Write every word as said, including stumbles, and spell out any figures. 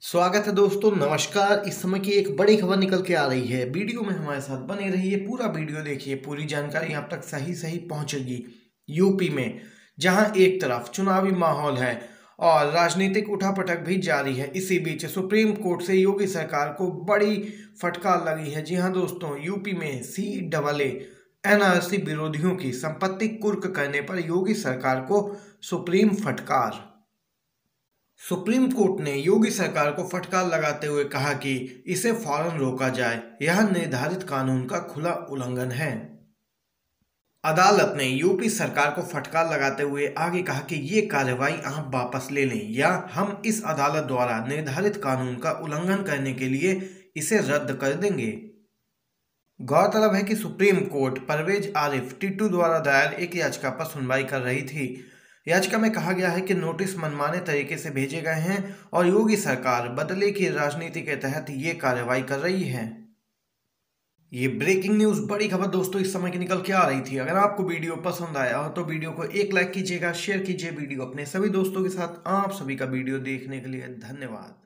स्वागत है दोस्तों, नमस्कार। इस समय की एक बड़ी खबर निकल के आ रही है। वीडियो में हमारे साथ बने रहिए, पूरा वीडियो देखिए, पूरी जानकारी आप तक सही सही पहुंचेगी। यूपी में जहां एक तरफ चुनावी माहौल है और राजनीतिक उठापटक भी जारी है, इसी बीच सुप्रीम कोर्ट से योगी सरकार को बड़ी फटकार लगी है। जी हां दोस्तों, यूपी में सी डबल ए एनआरसी विरोधियों की संपत्ति कुर्क करने पर योगी सरकार को सुप्रीम फटकार। सुप्रीम कोर्ट ने योगी सरकार को फटकार लगाते हुए कहा कि इसे फौरन रोका जाए, यह निर्धारित कानून का खुला उल्लंघन है। अदालत ने यूपी सरकार को फटकार लगाते हुए आगे कहा कि ये कार्रवाई आप वापस ले लें या हम इस अदालत द्वारा निर्धारित कानून का उल्लंघन करने के लिए इसे रद्द कर देंगे। गौरतलब है कि सुप्रीम कोर्ट परवेज आरिफ टिट्टू द्वारा दायर एक याचिका पर सुनवाई कर रही थी। याचिका में कहा गया है कि नोटिस मनमाने तरीके से भेजे गए हैं और योगी सरकार बदले की राजनीति के तहत ये कार्रवाई कर रही है। ये ब्रेकिंग न्यूज बड़ी खबर दोस्तों इस समय की निकल के आ रही थी। अगर आपको वीडियो पसंद आया हो तो वीडियो को एक लाइक कीजिएगा, शेयर कीजिए वीडियो अपने सभी दोस्तों के साथ। आप सभी का वीडियो देखने के लिए धन्यवाद।